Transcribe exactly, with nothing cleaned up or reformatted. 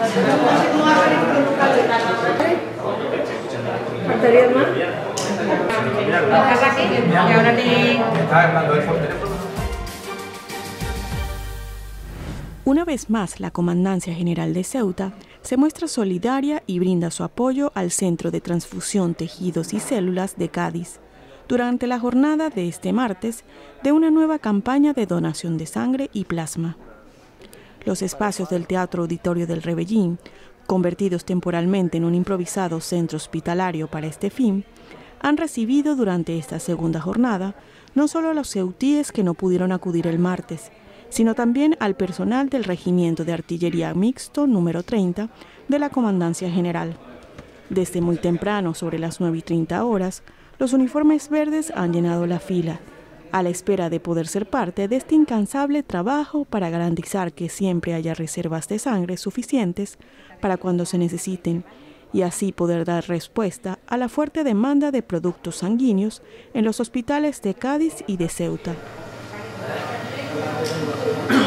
¿Faltaría más? Una vez más, la Comandancia General de Ceuta se muestra solidaria y brinda su apoyo al Centro de Transfusión Tejidos y Células de Cádiz durante la jornada de este martes de una nueva campaña de donación de sangre y plasma. Los espacios del Teatro Auditorio del Rebellín, convertidos temporalmente en un improvisado centro hospitalario para este fin, han recibido durante esta segunda jornada no solo a los ceutíes que no pudieron acudir el martes, sino también al personal del Regimiento de Artillería Mixto número treinta de la Comandancia General. Desde muy temprano, sobre las nueve y treinta horas, los uniformes verdes han llenado la fila, a la espera de poder ser parte de este incansable trabajo para garantizar que siempre haya reservas de sangre suficientes para cuando se necesiten y así poder dar respuesta a la fuerte demanda de productos sanguíneos en los hospitales de Cádiz y de Ceuta.